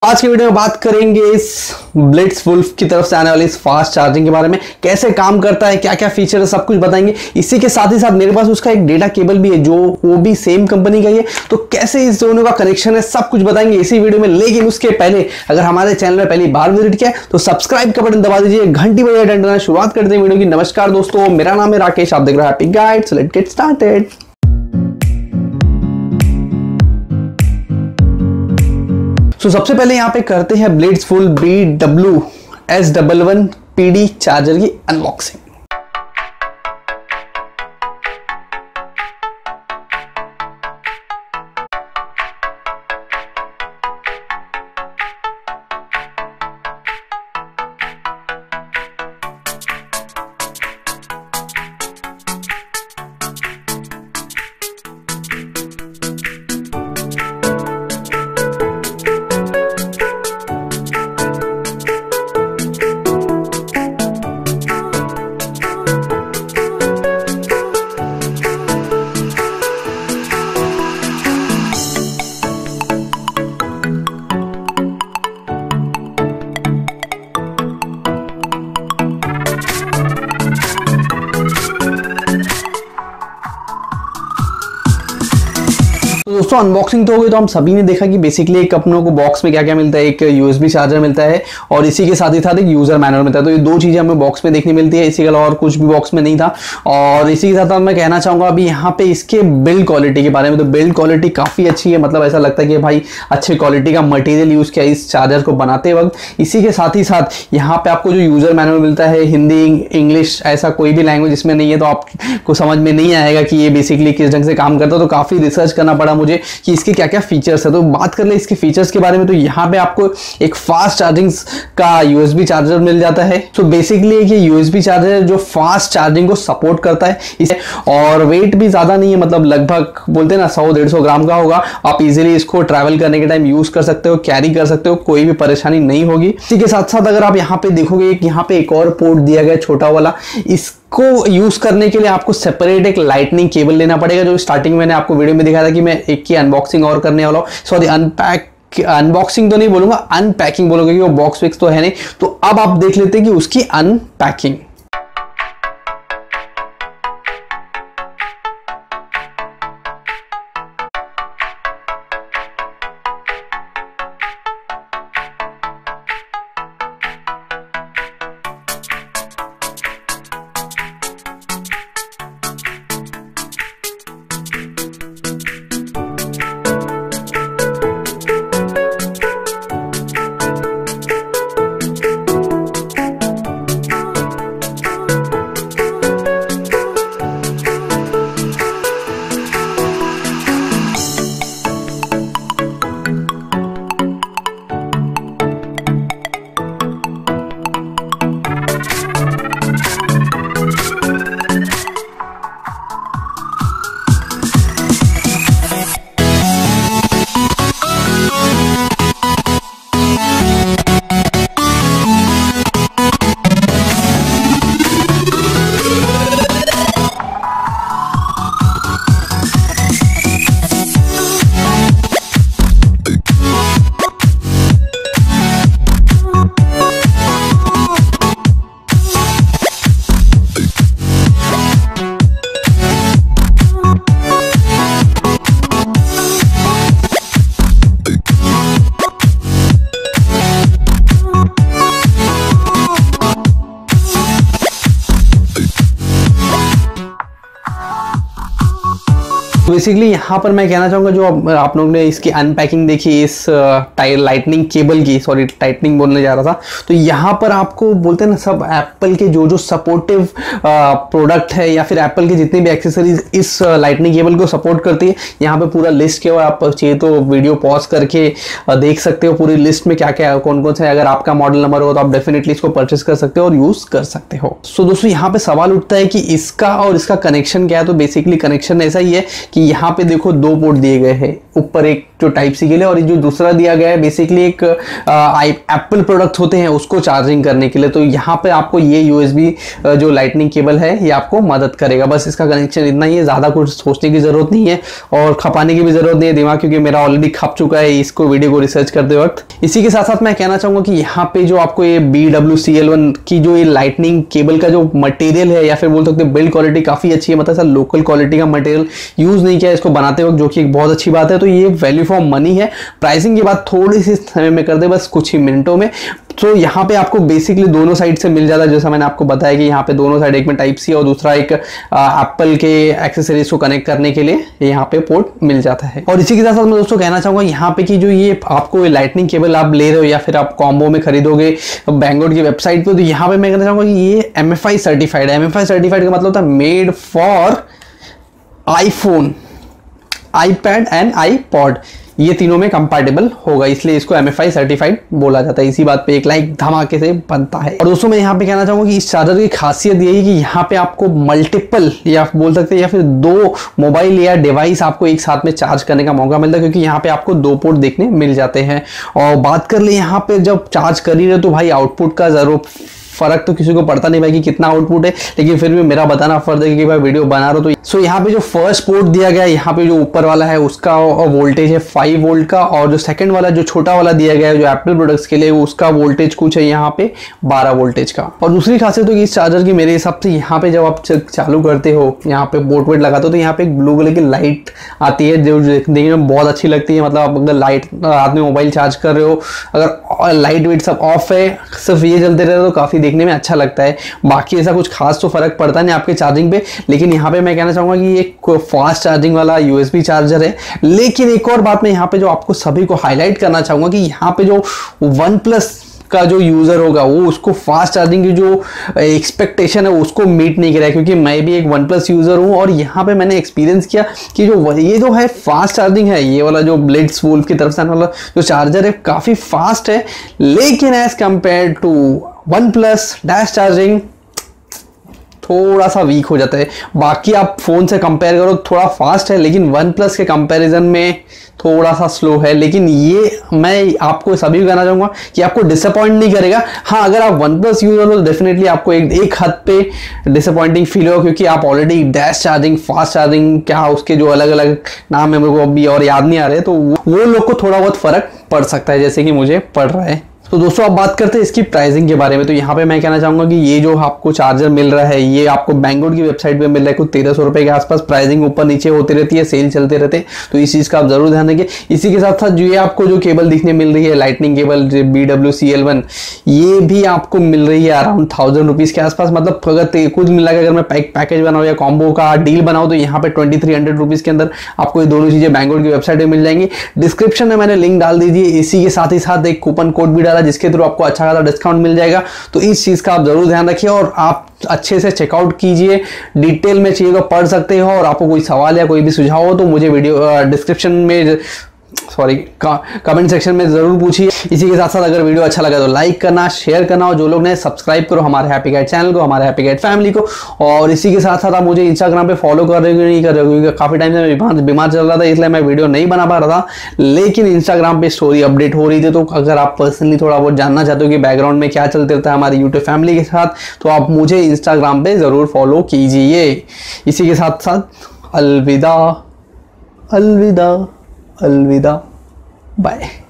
आज की वीडियो में बात करेंगे इस ब्लिट्ज़वुल्फ की तरफ से आने वाली इस फास्ट चार्जिंग के बारे में, कैसे काम करता है, क्या क्या फीचर है, सब कुछ बताएंगे। इसी के साथ ही साथ मेरे पास उसका एक डेटा केबल भी है जो वो भी सेम कंपनी का ही है, तो कैसे इस दोनों का कनेक्शन है सब कुछ बताएंगे इसी वीडियो में। लेकिन उसके पहले अगर हमारे चैनल में पहली बार विजिट किया तो सब्सक्राइब का बटन दबा दीजिए, घंटी बजाए डंडना। शुरुआत करते हैं वीडियो की। नमस्कार दोस्तों, मेरा नाम है राकेश, आप देख रहे हैं happy guide. So let's get started. तो सबसे पहले यहाँ पे करते हैं ब्लिट्ज़वुल्फ BWS11 PD चार्जर की अनबॉक्सिंग। दोस्तों अनबॉक्सिंग तो हो गई। तो हम सभी ने देखा कि बेसिकली एक अपनों को बॉक्स में क्या क्या मिलता है, एक USB चार्जर मिलता है और इसी के साथ ही साथ एक यूजर मैनुअल मिलता है। तो ये दो चीजें हमें बॉक्स में देखने मिलती है, इसी के अलावा और कुछ भी बॉक्स में नहीं था। और इसी के साथ मैं कहना चाहूंगा अभी यहाँ पे इसके बिल्ड क्वालिटी के बारे में। तो बिल्ड क्वालिटी काफी अच्छी है, मतलब ऐसा लगता है कि भाई अच्छे क्वालिटी का मटेरियल यूज किया इस चार्जर को बनाते वक्त। इसी के साथ ही साथ यहाँ पे आपको जो यूजर मैनुअल मिलता है, हिंदी इंग्लिश ऐसा कोई भी लैंग्वेज इसमें नहीं है, तो आपको समझ में नहीं आएगा कि ये बेसिकली किस ढंग से काम करता है। तो काफी रिसर्च करना पड़ा मुझे कि इसके क्या क्या फीचर्स है। तो बात कर ले इसके फीचर्स के बारे में, तो यहाँ पे आपको एक फास्ट चार्जिंग का USB चार्जर मिल जाता है। तो बेसिकली ये USB चार्जर है जो फास्ट चार्जिंग को सपोर्ट करता है इसे, और वेट भी ज्यादा नहीं है, मतलब लगभग बोलते हैं ना 100-150 ग्राम का होगा। आप इजीली इसको ट्रैवल करने के टाइम यूज कर सकते हो, कैरी कर सकते हो, कोई भी परेशानी नहीं होगी। इसी के साथ साथ अगर आप यहाँ पे देखोगे, यहाँ पे एक और पोर्ट दिया गया छोटा वाला, को यूज करने के लिए आपको सेपरेट एक लाइटनिंग केबल लेना पड़ेगा, जो स्टार्टिंग मैंने आपको वीडियो में दिखाया था कि मैं एक की अनबॉक्सिंग और करने वाला हूँ। सॉरी, अनबॉक्सिंग तो नहीं बोलूंगा, अनपैकिंग बोलूंगा क्योंकि वो बॉक्स फिक्स तो है नहीं। तो अब आप देख लेते हैं कि उसकी अनपैकिंग। बेसिकली यहाँ पर मैं कहना चाहूँगा, जो आप लोगों ने इसकी अनपैकिंग देखी इस लाइटनिंग केबल की, सॉरी टाइटनिंग बोलने जा रहा था, तो यहाँ पर आपको बोलते हैं ना सब एप्पल के जो जो सपोर्टिव प्रोडक्ट है या फिर एप्पल की जितनी भी एक्सेसरीज इस लाइटनिंग केबल को सपोर्ट करती है, यहाँ पे पूरा लिस्ट किया हुआ है। आप चाहिए तो वीडियो पॉज करके देख सकते हो पूरी लिस्ट में क्या क्या है, कौन कौन सा है। अगर आपका मॉडल नंबर हो तो आप डेफिनेटली इसको परचेस कर सकते हो और यूज कर सकते हो। सो दोस्तों यहाँ पे सवाल उठता है कि इसका और इसका कनेक्शन क्या है। तो बेसिकली कनेक्शन ऐसा ही है कि यहाँ पे देखो दो पोर्ट दिए गए हैं, ऊपर एक जो टाइप सी के लिए, और जो दूसरा दिया गया है बेसिकली एक एप्पल प्रोडक्ट होते हैं उसको चार्जिंग करने के लिए। तो यहाँ पे आपको ये USB जो लाइटनिंग केबल है ये आपको मदद करेगा। बस इसका कनेक्शन इतना ही है, ज़्यादा कुछ सोचने की ज़रूरत नहीं है और खपाने की भी ज़रूरत नहीं है दिमाग, क्योंकि मेरा ऑलरेडी खप चुका है इसको वीडियो को रिसर्च करते वक्त। इसी के साथ साथ मैं कहना चाहूँगा कि यहाँ पे जो आपको ये BWCL1 की जो ये लाइटनिंग केबल का जो मटेरियल है या फिर बोल सकते बिल्ड क्वालिटी काफ़ी अच्छी है, मतलब सर लोकल क्वालिटी का मटेरियल यूज़ नहीं किया इसको बनाते वक्त, जो कि एक बहुत अच्छी बात है। तो ये वैल्यू फॉर मनी है। प्राइसिंग की बात थोड़ी सी समय में कर दे, बस कुछ ही मिनटों में। तो यहाँ पे आपको बेसिकली दोनों साइड से मिल जाता है, जैसा मैंने आपको बताया कि यहाँ पे दोनों साइड, एक में टाइप सी और दूसरा एक एप्पल के एक्सेसरीज को कनेक्ट करने के लिए यहाँ पे पोर्ट मिल जाता है। और इसी के साथ साथ मैं दोस्तों कहना चाहूँगा यहाँ पे कि जो ये आपको लाइटनिंग केबल आप ले रहे हो या फिर आप कॉम्बो में खरीदोगे बैंगलोर की वेबसाइट पे, तो यहाँ पे मैं कहना चाहूँगा कि ये MFI सर्टिफाइड है। MFI सर्टिफाइड का मतलब होता है made for iPhone, iPad and iPod, ये तीनों में कंपैटिबल होगा, इसलिए इसको MFI सर्टिफाइड बोला जाता है। इसी बात पे एक लाइक धमाके से बनता है। और दोस्तों मैं यहाँ पे कहना चाहूँगा कि इस चार्जर की खासियत ये है कि यहाँ पे आपको मल्टीपल या बोल सकते हैं या फिर 2 मोबाइल या डिवाइस आपको एक साथ में चार्ज करने का मौका मिलता है, क्योंकि यहाँ पे आपको 2 पोर्ट देखने मिल जाते हैं। और बात कर ले यहाँ पे जब चार्ज कर ही रहे तो भाई आउटपुट का जरूर फर्क तो किसी को पड़ता नहीं भाई कि कितना आउटपुट है, लेकिन फिर भी मेरा बताना फर्ज है कि भाई वीडियो बना रहा हो। तो सो यहाँ पे जो फर्स्ट पोर्ट दिया गया है, यहाँ पे जो ऊपर वाला है उसका वोल्टेज है 5 वोल्ट का, और जो सेकंड वाला जो छोटा वाला दिया गया है जो एप्पल प्रोडक्ट्स के लिए, उसका वोल्टेज कुछ है यहाँ पे 12 वोल्टेज का। और दूसरी खासियत तो कि इस चार्जर की मेरे हिसाब से यहाँ पे जब आप चालू करते हो, यहाँ पे बोट वेट लगाते हो, तो यहाँ पे एक ब्लू कलर की लाइट आती है जो देखने में बहुत अच्छी लगती है। मतलब आप अगर लाइट रात में मोबाइल चार्ज कर रहे हो, अगर लाइट वेट सब ऑफ है, सिर्फ ये जलते रहे तो काफी देखने में अच्छा लगता है। बाकी ऐसा कुछ खास तो फर्क पड़ता नहीं आपके चार्जिंग पे, लेकिन यहाँ पे मैं कहना चाहूंगा कि एक फास्ट चार्जिंग वाला USB चार्जर है। लेकिन एक और बात मैं यहाँ पे जो आपको सभी को हाईलाइट करना चाहूंगा कि यहाँ पे जो OnePlus का जो यूजर होगा वो उसको फास्ट चार्जिंग की जो एक्सपेक्टेशन है उसको मीट नहीं करा है, क्योंकि मैं भी एक OnePlus यूजर हूँ और यहाँ पे मैंने एक्सपीरियंस किया कि ये जो है फास्ट चार्जिंग है, ये वाला जो ब्लिट्ज़वुल्फ की तरफ से आने वाला जो चार्जर है काफी फास्ट है, लेकिन as compared to OnePlus dash charging थोड़ा सा वीक हो जाता है। बाकी आप फोन से कंपेयर करो थोड़ा फास्ट है, लेकिन OnePlus के कंपैरिजन में थोड़ा सा स्लो है। लेकिन ये मैं आपको सभी को कहना चाहूँगा कि आपको डिसअपॉइंट नहीं करेगा। हाँ, अगर आप OnePlus यूजर हो तो डेफिनेटली आपको एक हद पे डिसअपॉइंटिंग फील होगा, क्योंकि आप already dash charging, fast charging, क्या उसके जो अलग अलग नाम है मेरे को अभी और याद नहीं आ रहे, तो वो लोग को थोड़ा बहुत फर्क पड़ सकता है, जैसे कि मुझे पड़ रहा है। तो दोस्तों अब बात करते हैं इसकी प्राइसिंग के बारे में। तो यहाँ पे मैं कहना चाहूँगा कि ये जो आपको चार्जर मिल रहा है ये आपको बैंगलोर की वेबसाइट पे मिल रहा है कुछ 1300 रुपये के आसपास। प्राइसिंग ऊपर नीचे होती रहती है, सेल चलते रहते हैं, तो इस चीज़ का आप जरूर ध्यान रखिए। इसी के साथ साथ जो ये आपको जो केबल दिखने मिल रही है लाइटनिंग केबल BWCL1, ये भी आपको मिल रही है अराउंड 1000 रुपीज़ के आसपास। मतलब अगर कुछ मिला के अगर मैं पैकेज बनाऊँ या कॉम्बो का डील बनाऊँ तो यहाँ पे 2300 रुपीज़ के अंदर आपको ये दोनों चीज़ें बैंगलोर की वेबसाइट पर मिल जाएंगी। डिस्क्रिप्शन में मैंने लिंक डाल दीजिए। इसी के साथ ही साथ एक कूपन कोड भी डाला जिसके थ्रू आपको अच्छा खासा डिस्काउंट मिल जाएगा। तो इस चीज का आप जरूर ध्यान रखिए और आप अच्छे से चेकआउट कीजिए। डिटेल में चाहिए तो पढ़ सकते हो, और आपको कोई सवाल या कोई भी सुझाव हो तो मुझे वीडियो डिस्क्रिप्शन में कमेंट सेक्शन में जरूर पूछिए। इसी के साथ साथ अगर वीडियो अच्छा लगा तो लाइक करना, शेयर करना, और जो लोग ने सब्सक्राइब करो हमारे हैप्पी गाइड चैनल को, हमारे हैप्पी गाइड फैमिली को। और इसी के साथ साथ आप मुझे इंस्टाग्राम पे फॉलो कर रहे हो नहीं कर रहे हो, क्योंकि काफी टाइम से मैं बीमार चल रहा था इसलिए मैं वीडियो नहीं बना पा रहा था, लेकिन इंस्टाग्राम पे स्टोरी अपडेट हो रही थी। तो अगर आप पर्सनली थोड़ा बहुत जानना चाहते हो कि बैकग्राउंड में क्या चलते रहता है हमारी यूट्यूब फैमिली के साथ, तो आप मुझे इंस्टाग्राम पे जरूर फॉलो कीजिए। इसी के साथ साथ अलविदा अलविदा अलविदा, बाय।